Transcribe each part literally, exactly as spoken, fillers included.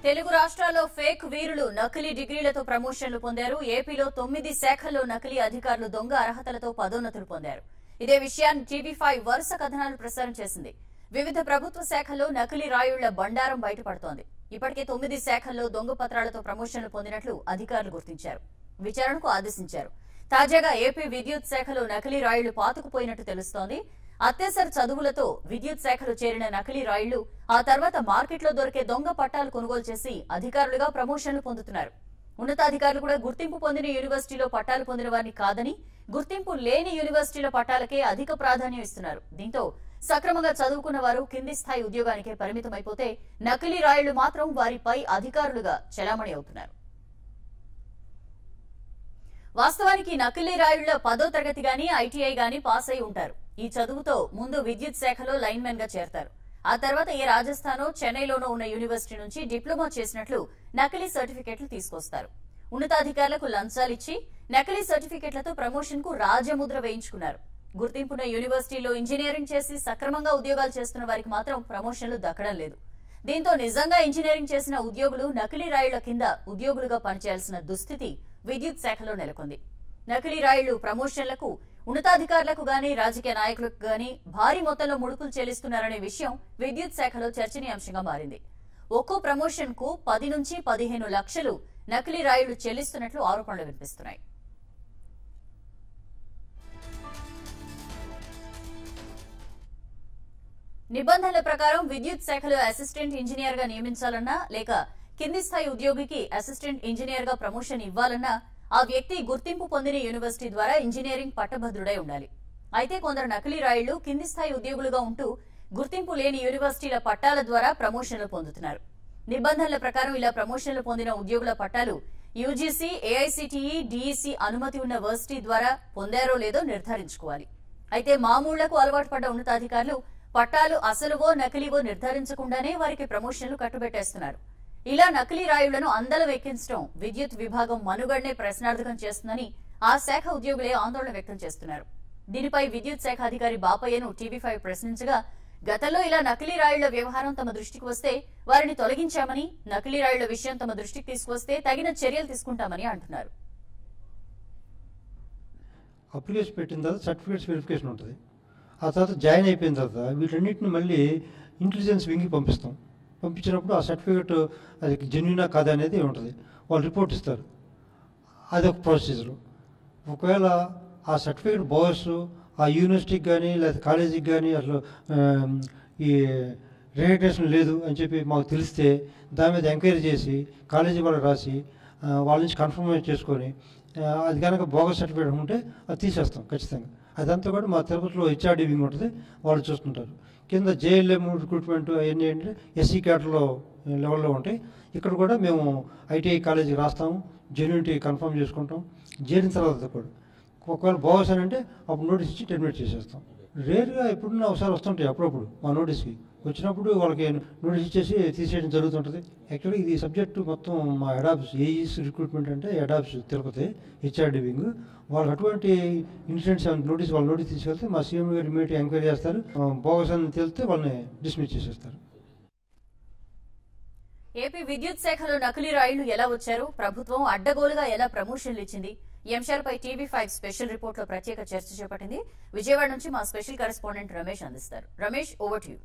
తెలుగు రాష్ట్రాల్లో ఫేక్ వీరులు నకిలీ డిగ్రీలతో ప్రమోషన్లు పొందారు. ఏపీలో తొమ్మిది శాఖల్లో నకిలీ అధికారులు దొంగ అర్హతలతో పదోన్నతులు పొందారు. ఇదే విషయాన్ని టీవీ ఫైవ్ వరుస కథనాలు ప్రసారం చేసింది. వివిధ ప్రభుత్వ శాఖల్లో నకిలీ రాయుళ్ల బండారం బయటపడుతోంది. ఇప్పటికే తొమ్మిది శాఖల్లో దొంగ పత్రాలతో ప్రమోషన్లు పొందినట్లు అధికారులు గుర్తించారు, విచారణకు ఆదేశించారు. తాజాగా ఏపీ విద్యుత్ శాఖలో నకిలీ రాయుళ్లు పాతుకుపోయినట్టు తెలుస్తోంది. అత్యవసర చదువులతో విద్యుత్ శాఖలో చేరిన నకిలీ రాయుళ్లు ఆ తర్వాత మార్కెట్లో దొరికే దొంగ పట్టాలు కొనుగోలు చేసి అధికారులుగా ప్రమోషన్లు పొందుతున్నారు. ఉన్నతాధికారులు కూడా గుర్తింపు పొందిన యూనివర్సిటీలో పట్టాలు పొందిన వారిని కాదని, గుర్తింపు లేని యూనివర్సిటీల పట్టాలకే అధిక ప్రాధాన్యం ఇస్తున్నారు. దీంతో సక్రమంగా చదువుకున్న వారు కింది స్థాయి ఉద్యోగానికే పరిమితమైపోతే నకిలీ రాయుళ్లు మాత్రం వారిపై అధికారులుగా చెలామణి అవుతున్నారు. వాస్తవానికి నకిలీ రాయుళ్ల పదో తరగతి గాని ఐటీఐ గాని పాస్ అయి ఉంటారు. ఈ చదువుతో ముందు విద్యుత్ శాఖలో లైన్మెన్ గా చేరతారు. ఆ తర్వాత ఏ రాజస్థానో చెన్నైలోనో ఉన్న యూనివర్సిటీ నుంచి డిప్లొమా చేసినట్లు నకిలీ సర్టిఫికెట్లు తీసుకొస్తారు. ఉన్నతాధికారులకు లంచాలిచ్చి నకిలీ సర్టిఫికెట్లతో ప్రమోషన్ కు రాజముద్ర వేయించుకున్నారు. గుర్తింపున్న యూనివర్సిటీలో ఇంజనీరింగ్ చేసి సక్రమంగా ఉద్యోగాలు చేస్తున్న వారికి మాత్రం ప్రమోషన్లు దక్కడం లేదు. దీంతో నిజంగా ఇంజనీరింగ్ చేసిన ఉద్యోగులు నకిలీ రాయుళ్ల కింద ఉద్యోగులుగా పనిచేయాల్సిన దుస్థితి విద్యుత్ శాఖలో నెలకొంది. నకిలీ రాయుళ్లు ప్రమోషన్లకు ఉన్నతాధికారులకు గాని రాజకీయ నాయకులకు గాని భారీ మొత్తంలో ముడుపులు చెల్లిస్తున్నారనే విషయం విద్యుత్ శాఖలో చర్చనీయాంశంగా మారింది. ఒక్కో ప్రమోషన్ కు పది నుంచి పదిహేను లక్షలు నకిలీ రాయుళ్లు చెల్లిస్తున్నట్లు ఆరోపణలు వినిపిస్తున్నాయి. నిబంధనల ప్రకారం విద్యుత్ శాఖలో అసిస్టెంట్ ఇంజనీర్ గా నియమించాలన్నా లేక కింది స్థాయి ఉద్యోగికి అసిస్టెంట్ ఇంజనీర్ గా ప్రమోషన్ ఇవ్వాలన్నా ఆ వ్యక్తి గుర్తింపు పొందిన యూనివర్సిటీ ద్వారా ఇంజనీరింగ్ పట్టభద్రుడై ఉండాలి. అయితే కొందరు నకిలీ రాయుళ్లు కింది స్థాయి ఉద్యోగులుగా ఉంటూ గుర్తింపు లేని యూనివర్సిటీల పట్టాల ద్వారా ప్రమోషన్లు పొందుతున్నారు. నిబంధనల ప్రకారం ఇలా ప్రమోషన్లు పొందిన ఉద్యోగుల పట్టాలు యూజీసీ, ఏఐసీటీఈ, డీఈసీ అనుమతి ఉన్న వర్సిటీ ద్వారా పొందారో లేదో నిర్ధారించుకోవాలి. అయితే మామూళ్లకు అలవాటు పడ్డ ఉన్నతాధికారులు పట్టాలు అసలువో నకిలీవో నిర్ధారించకుండానే వారికి ప్రమోషన్లు కట్టుబెట్టేస్తున్నారు. ఇలా నకిలీ రాయుళ్లను అందల వెక్కించడం విద్యుత్ విభాగం మనుగడనే ప్రశ్నార్థకం చేస్తుందని ఆ శాఖ ఉద్యోగులే ఆందోళన వ్యక్తం చేస్తున్నారు. దీనిపై విద్యుత్ శాఖ అధికారి బాపయ్యను టీవీ ఫైవ్ ప్రశ్నించగా, గతంలో ఇలా నకిలీ రాయుళ్ల వ్యవహారం తమ దృష్టికి వస్తే వారిని తొలగించామని, నకిలీ రాయుళ్ల విషయం తమ దృష్టికి తీసుకువస్తే తగిన చర్యలు తీసుకుంటామని అంటున్నారు. అప్లికేషన్ పెట్టిన తర్వాత సర్టిఫికేట్స్ వెరిఫికేషన్ ఉంటుంది. ఆ తర్వాత జాయిన్ అయిపోయిన తర్వాత వీటన్నిటిని మళ్ళీ ఇంటెలిజెన్స్ వింగ్కి పంపిస్తాం. పంపించినప్పుడు ఆ సర్టిఫికేట్ అది జెన్యునా కాదా అనేది ఉంటుంది. వాళ్ళు రిపోర్ట్ ఇస్తారు. అదొక ప్రొసీజరు. ఒకవేళ ఆ సర్టిఫికేట్ బోర్స్ ఆ యూనివర్సిటీకి కానీ లేదా కాలేజీకి కానీ అసలు ఈ రికగ్నిషన్ లేదు అని చెప్పి మాకు తెలిస్తే దాని మీద ఎంక్వైరీ చేసి కాలేజీ వాళ్ళకి రాసి వాళ్ళ నుంచి కన్ఫర్మేషన్ చేసుకొని అది కనుక బోగస్ సర్టిఫికేట్ ఉంటే అది తీసేస్తాం ఖచ్చితంగా. అదంతా కూడా మా తిరుపతిలో హెచ్ఆర్డీ వింగ్ ఉంటుంది, వాళ్ళు చూస్తుంటారు. కింద జేఎల్ఎం రిక్రూట్మెంట్ అవన్నీ ఏంటంటే ఎస్సీ క్యాటర్లో లెవెల్లో ఉంటాయి. ఇక్కడ కూడా మేము ఐటీఐ కాలేజీకి రాస్తాము, జెన్యూనిటీ కన్ఫర్మ్ చేసుకుంటాం. చేరిన తర్వాత కూడా ఒకవేళ బోగస్ అని అంటే అప్పుడు నోటీస్ ఇచ్చి టెర్మినేట్ చేసేస్తాం. రేర్గా ఎప్పుడున్నా ఒకసారి వస్తుంటాయి అప్పుడప్పుడు మా నోటీస్కి. వచ్చినప్పుడు వాళ్ళకి నోటీస్ ఇచ్చేసి తీసేయడం జరుగుతుంటుంది. యాక్చువల్లీ ఇది సబ్జెక్టు మొత్తం మా హెడ్ ఆఫీస్ ఏఈస్ రిక్రూట్మెంట్ అంటే head office Tirupati HRD wing. వాళ్ళు అటువంటి ఇన్సిడెంట్స్ నోటీస్ వాళ్ళ నోటీస్ తీసుకెళ్తే మా సీఎం గారు ఇమీడియట్గా ఎంక్వైరీ చేస్తారు. బోగస్ అని తెలిస్తే వాళ్ళని డిస్మిస్ చేసేస్తారు. ఏపీ విద్యుత్ శాఖలో నకిలీ రాయుళ్లు ఎలా వచ్చారు, ప్రభుత్వం అడ్డగోలుగా ఎలా ప్రమోషన్లు ఇచ్చింది, ఈ అంశాలపై టీవీ ఫైవ్ స్పెషల్ రిపోర్ట్ లో ప్రత్యేక చర్చ చేపట్టింది. విజయవాడ నుంచి మా స్పెషల్ కరెస్పాండెంట్ రమేష్ అందిస్తారు. Ramesh, over to you.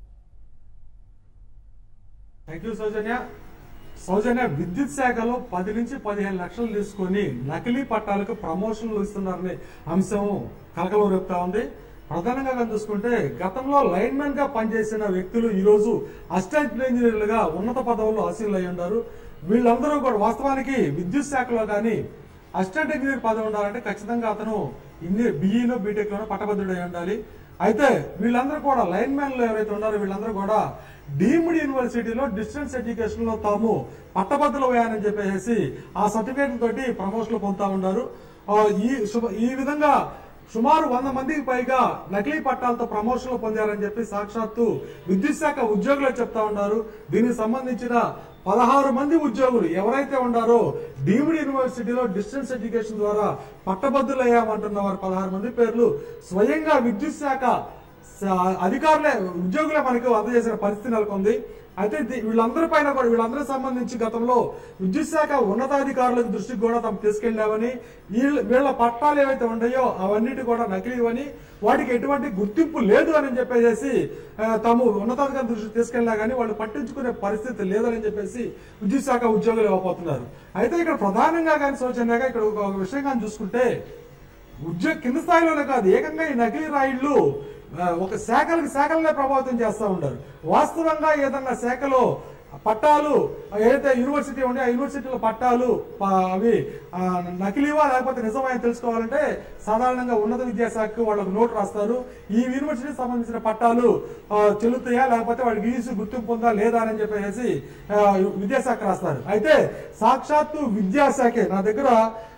Thank you Soujanya. Soujanya, విద్యుత్ శాఖలో పది నుంచి పదిహేను లక్షలు తీసుకుని నకిలీ పట్టాలకు ప్రమోషన్లు ఇస్తున్నారనే అంశం కలకలం రేపుతా ఉంది. ప్రధానంగా చూసుకుంటే గతంలో లైన్మెన్ గా పనిచేసిన వ్యక్తులు ఈ రోజు అసిస్టెంట్ ఇంజనీర్లుగా ఉన్నత పదవుల్లో ఆసీనులు అయి ఉన్నారు. వీళ్ళందరూ కూడా వాస్తవానికి విద్యుత్ శాఖలో కానీ అసిస్టెంట్ ఇంజనీర్ పదవి ఉండాలంటే ఖచ్చితంగా అతను ఇంజనీర్ బీఈలో బీటెక్ లోనో పట్టభద్రుడై ఉండాలి. అయితే వీళ్ళందరూ కూడా లైన్ మ్యాన్లు ఎవరైతే ఉన్నారో వీళ్ళందరూ కూడా డీమ్డ్ యూనివర్సిటీలో డిస్టెన్స్ ఎడ్యుకేషన్ లో తాము పట్టభద్రులు అయ్యారని చెప్పేసి ఆ సర్టిఫికేట్ తోటి ప్రమోషన్లు పొందుతా ఉన్నారు. ఈ ఈ విధంగా సుమారు వంద మందికి పైగా నకిలీ పట్టాలతో ప్రమోషన్లు పొందారని చెప్పి సాక్షాత్తు విద్యుత్ శాఖ ఉద్యోగులు చెప్తా ఉన్నారు. దీనికి సంబంధించిన పదహారు మంది ఉద్యోగులు ఎవరైతే ఉన్నారో డీమ్డ్ యూనివర్సిటీలో డిస్టెన్స్ ఎడ్యుకేషన్ ద్వారా పట్టభద్రులు అయ్యామంటున్న వారు పదహారు మంది పేర్లు స్వయంగా విద్యుత్ శాఖ అధికారులే ఉద్యోగులే మనకు అందజేసిన పరిస్థితి నెలకొంది. అయితే వీళ్ళందరి పైన కూడా వీళ్ళందరికి సంబంధించి గతంలో విద్యుత్ శాఖ ఉన్నతాధికారులకు దృష్టికి కూడా తాము తీసుకెళ్లామని, వీళ్ళ పట్టాలు ఏవైతే ఉన్నాయో అవన్నిటి కూడా నకిలీవని, వాటికి ఎటువంటి గుర్తింపు లేదు అని చెప్పేసి తాము ఉన్నతాధికారుల దృష్టికి తీసుకెళ్లా కానీ వాళ్ళు పట్టించుకునే పరిస్థితి లేదని చెప్పేసి విద్యుత్ శాఖ ఉద్యోగులు ఇవ్వబోతున్నారు. అయితే ఇక్కడ ప్రధానంగా కానీ సూచనగా ఇక్కడ ఒక విషయం కానీ చూసుకుంటే ఉద్యోగ కింద స్థాయిలోనే కాదు, ఏకంగా ఈ నకిలీ రాయిళ్లు ఒక శాఖలకు శాఖలనే ప్రభావితం చేస్తూ ఉంటారు. వాస్తవంగా ఏదన్నా శాఖలో పట్టాలు ఏదైతే యూనివర్సిటీ ఉండే ఆ యూనివర్సిటీల పట్టాలు అవి నకిలీవా లేకపోతే నిజమా అని తెలుసుకోవాలంటే సాధారణంగా ఉన్నత విద్యాశాఖకు వాళ్ళకు నోటు రాస్తారు. ఈ యూనివర్సిటీకి సంబంధించిన పట్టాలు చెల్లుతాయా లేకపోతే వాడికి ఈసీ గుర్తింపు ఉందా లేదా అని చెప్పేసి విద్యాశాఖ రాస్తారు. అయితే సాక్షాత్తు విద్యాశాఖే నా దగ్గర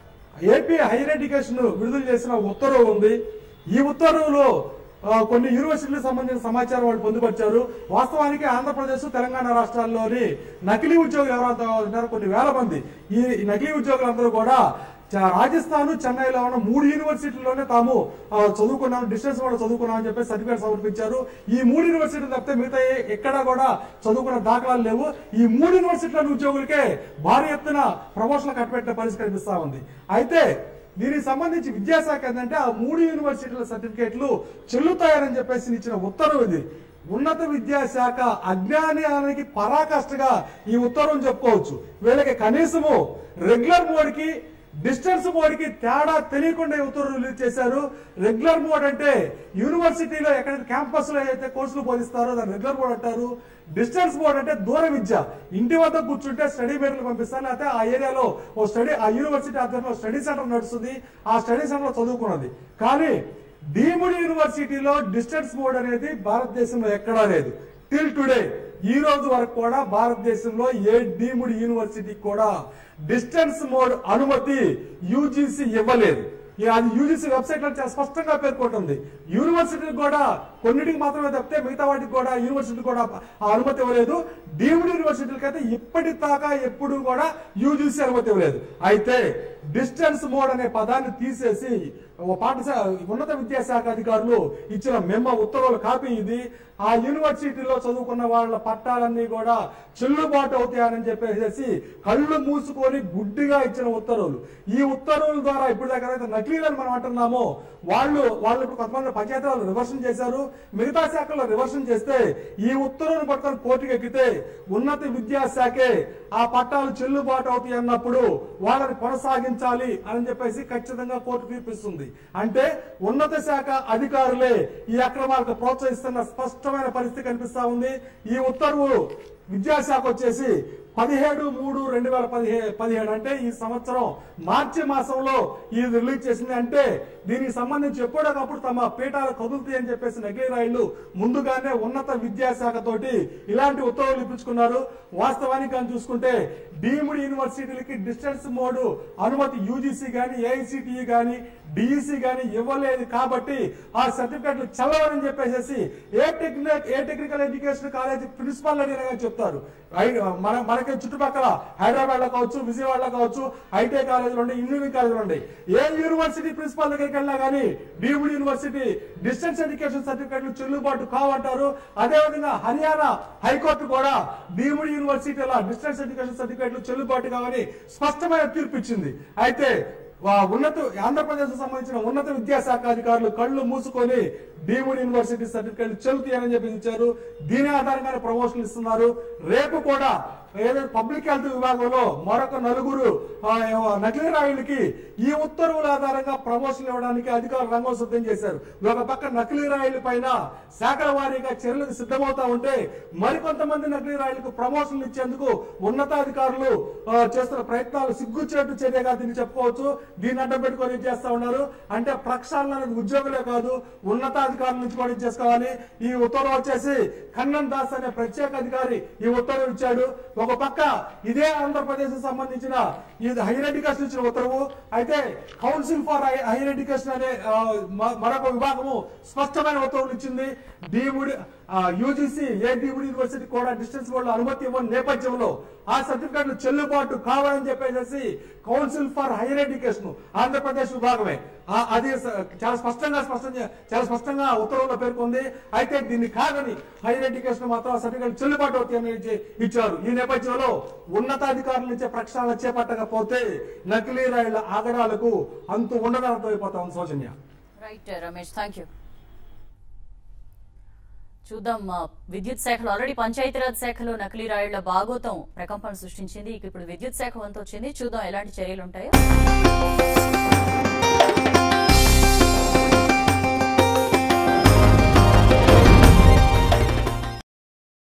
ఏపీ హైయర్ ఎడ్యుకేషన్ విడుదల చేసిన ఉత్తర్వు ఉంది. ఈ ఉత్తర్వులో కొన్ని యూనివర్సిటీలకు సంబంధించిన సమాచారం వాళ్ళు పొందుపరిచారు. వాస్తవానికి ఆంధ్రప్రదేశ్ తెలంగాణ రాష్ట్రాల్లోని నకిలీ ఉద్యోగులు ఎవరైతే ఉన్నారో కొన్ని వేల మంది ఈ నకిలీ ఉద్యోగులందరూ కూడా రాజస్థాన్ చెన్నైలో ఉన్న మూడు యూనివర్సిటీల్లోనే తాము చదువుకున్నాం, డిస్టెన్స్ కూడా చదువుకున్నామని చెప్పి సర్టిఫికేట్ సమర్పించారు. ఈ మూడు యూనివర్సిటీలు తప్పితే మిగతా ఎక్కడా కూడా చదువుకున్న దాఖలాలు లేవు. ఈ మూడు యూనివర్సిటీల ఉద్యోగులకే భారీ ఎత్తున ప్రమోషన్లు కట్టబెట్టిన పరిస్థితి కనిపిస్తా ఉంది. అయితే దీనికి సంబంధించి విద్యాశాఖ ఏంటంటే ఆ మూడు యూనివర్సిటీల సర్టిఫికేట్లు చెల్లుతాయని చెప్పేసి ఇచ్చిన ఉత్తర్వు ఇది. ఉన్నత విద్యాశాఖ అజ్ఞానానికి పరాకాష్ఠగా ఈ ఉత్తర్వుని చెప్పుకోవచ్చు. వీళ్ళకి కనీసము రెగ్యులర్ మోడ్ కి డిస్టెన్స్ మోడ్ కి తేడా తెలియకుండా ఉత్తర్వులు రిలీజ్ చేశారు. రెగ్యులర్ మోడ్ అంటే యూనివర్సిటీలో ఎక్కడైతే క్యాంపస్ లో అయితే కోర్సులు బోధిస్తారో దాన్ని రెగ్యులర్ మోడ్ అంటారు. డిస్టెన్స్ మోడ్ అంటే దూర విద్య, ఇంటి వద్ద కూర్చుంటే స్టడీ మెటీరియల్ పంపిస్తారు, లేకపోతే ఆ ఏరియాలో ఓ స్టడీ ఆ యూనివర్సిటీ ఆధ్వర్యంలో స్టడీ సెంటర్ నడుస్తుంది, ఆ స్టడీ సెంటర్ లో చదువుకున్నది. కానీ డీమ్డ్ యూనివర్సిటీలో డిస్టెన్స్ మోడ్ అనేది భారతదేశంలో ఎక్కడా లేదు. టిల్ టుడే ఈ రోజు వరకు కూడా భారతదేశంలో ఏ డీమ్డ్ యూనివర్సిటీ కూడా డిస్టెన్స్ మోడ్ అనుమతి యూజీసీ ఇవ్వలేదు. అది యూజీసీ వెబ్సైట్ లో చాలా స్పష్టంగా పేర్కొంటుంది. యూనివర్సిటీకి కూడా కొన్నిటికి మాత్రమే తప్పితే మిగతా వాటికి కూడా యూనివర్సిటీ కూడా ఆ అనుమతి ఇవ్వలేదు. డీమ్డ్ యూనివర్సిటీలకి అయితే ఇప్పటిదాకా ఎప్పుడు కూడా యూజీసీ అనుమతి ఇవ్వలేదు. అయితే డిస్టెన్స్ మోడ్ అనే పదాన్ని తీసేసి పాఠశాల ఉన్నత విద్యాశాఖ అధికారులు ఇచ్చిన మెమో ఉత్తర్వుల కాపీ ఇది. ఆ యూనివర్సిటీలో చదువుకున్న వాళ్ళ పట్టాలన్నీ కూడా చెల్లుబాటు అవుతాయని చెప్పేసి కళ్ళు మూసుకొని గుడ్డిగా ఇచ్చిన ఉత్తర్వులు. ఈ ఉత్తర్వుల ద్వారా ఇప్పుడు దగ్గర నకిలీలను మనం అంటున్నామో వాళ్ళు వాళ్ళు ఇప్పుడు కొంతమంది పంచాయతీరాలు రివర్షన్ చేశారు, మిగతా శాఖల్లో రివర్షన్ చేస్తే ఈ ఉత్తర్వును పట్టుకొని కోర్టుకు ఎక్కితే ఉన్నత విద్యాశాఖే ఆ పట్టాలు చెల్లుబాటు అవుతాయి అన్నప్పుడు వాళ్ళని కొనసాగించాలి అని చెప్పేసి ఖచ్చితంగా కోర్టు తీర్పిస్తుంది. అంటే ఉన్నత శాఖ అధికారులే ఈ అక్రమాలకు ప్రోత్సహిస్తున్న స్పష్టమైన పరిస్థితి కనిపిస్తా ఉంది. ఈ ఉత్తర్వు విద్యాశాఖ వచ్చేసి పదిహేడు మూడు రెండు వేల పదిహే పదిహేడు అంటే ఈ సంవత్సరం మార్చి మాసంలో ఇది రిలీజ్ చేసింది. అంటే దీనికి సంబంధించి ఎప్పటికప్పుడు తమ పీఠాలు కదులుతాయి అని చెప్పేసి నకిలీ రాయిళ్లు ముందుగానే ఉన్నత విద్యాశాఖ తోటి ఇలాంటి ఉత్తర్వులు ఇప్పించుకున్నారు. వాస్తవానికి కానీ చూసుకుంటే డీమ్డ్ యూనివర్సిటీలకి డిస్టెన్స్ మోడ్ అనుమతి యూజీసీ గాని ఏఐసిటిఈ గాని డిఈసి గాని ఇవ్వలేదు కాబట్టి ఆ సర్టిఫికెట్లు చల్లవని చెప్పేసి ఏ టెక్నికల్ ఏ టెక్నికల్ ఎడ్యుకేషన్ కాలేజ్ ప్రిన్సిపాల్ అడిగిన చెప్తారు. మన మనకి చుట్టుపక్కల హైదరాబాద్ లో కావచ్చు, విజయవాడలో కావచ్చు, ఐటీ కాలేజీలు ఉండే, ఇంజనీరింగ్ కాలేజీలు ఉండే, ఏ యూనివర్సిటీ ప్రిన్సిపాల్ దగ్గరికి వెళ్ళినా కానీ డీమ్డ్ యూనివర్సిటీ డిస్టెన్స్ ఎడ్యుకేషన్ సర్టిఫికెట్లు చెల్లుబాటు కావంటారు. అదేవిధంగా హర్యానా హైకోర్టు కూడా డీమ్డ్ యూనివర్సిటీల డిస్టెన్స్ ఎడ్యుకేషన్ సర్టిఫికెట్లు చెల్లుబాటు కావని స్పష్టమైన తీర్పు ఇచ్చింది. అయితే ఉన్నత ఆంధ్రప్రదేశ్ సంబంధించిన ఉన్నత విద్యాశాఖ అధికారులు కళ్ళు మూసుకొని డీమ్డ్ యూనివర్సిటీ సర్టిఫికేట్లు చెల్లుతాయని చెప్పి ఇచ్చారు. దీని ఆధారంగానే ప్రమోషన్లు ఇస్తున్నారు. రేపు కూడా ఏదైతే పబ్లిక్ హెల్త్ విభాగంలో మరొక నలుగురు నకిలీ రాయులకి ఈ ఉత్తర్వుల ఆధారంగా ప్రమోషన్లు ఇవ్వడానికి అధికారులు రంగం సిద్ధం చేశారు. ఒక పక్క నకిలీ రాయుల పైన శాఖల వారీగా చర్యలకు సిద్ధమవుతా ఉంటే మరికొంతమంది నకిలీ రాయులకు ప్రమోషన్లు ఇచ్చేందుకు ఉన్నతాధికారులు చేస్తున్న ప్రయత్నాలు సిగ్గుచేటు చర్యగా దీన్ని చెప్పుకోవచ్చు. దీన్ని అడ్డం పెట్టుకొని చేస్తా ఉన్నారు. అంటే ప్రక్షాళన అనేది ఉద్యోగులే కాదు ఉన్నతాధికారుల నుంచి కూడా చేసుకోవాలి. ఈ ఉత్తర్వు వచ్చేసి కన్నన్ దాస్ అనే ప్రత్యేక అధికారి ఈ ఉత్తర్వు ఇచ్చాడు. ఒక పక్క ఇదే ఆంధ్రప్రదేశ్ సంబంధించిన ఇది హైయర్ ఎడ్యుకేషన్ ఇచ్చిన ఉత్తర్వు. అయితే కౌన్సిల్ ఫర్ హైయర్ ఎడ్యుకేషన్ అనే మరొక విభాగము స్పష్టమైన ఉత్తర్వులు ఇచ్చింది. డీమ్డ్ యూజీసీ ఏ డీమ్డ్ యూనివర్సిటీ కూడా డిస్టెన్స్ బోర్డు అనుమతి ఇవ్వని నేపథ్యంలో ఆ సర్టిఫికెట్లు చెల్లుబాటు కావాలని చెప్పేసి council for higher education Andhra Pradesh విభాగమే అది చాలా స్పష్టంగా స్పష్టం చాలా స్పష్టంగా ఉత్తర్వుల్లో పేర్కొంది. అయితే దీన్ని కాదని హైయర్ ఎడ్యుకేషన్ మాత్రం ఆ సర్టిఫికెట్ చెల్లుబాటు అవుతాయని ఇచ్చారు. ఈ నేపథ్యంలో ఉన్నతాధికారుల నుంచి ప్రక్షాళన చేపట్టకపోతే నకిలీ రైళ్ల ఆగడాలకు అంతు ఉండదని అర్థమైపోతా ఉంది Soujanya. Right Ramesh, thank you. చూద్దాం, విద్యుత్ శాఖలో ఆల్రెడీ పంచాయతీరాజ్ శాఖలో నకిలీ రాయుళ్ల బాగోతం ప్రకంపన సృష్టించింది. ఇప్పుడు విద్యుత్ శాఖ వంతు వచ్చింది. చూద్దాం ఎలాంటి చర్యలు ఉంటాయో.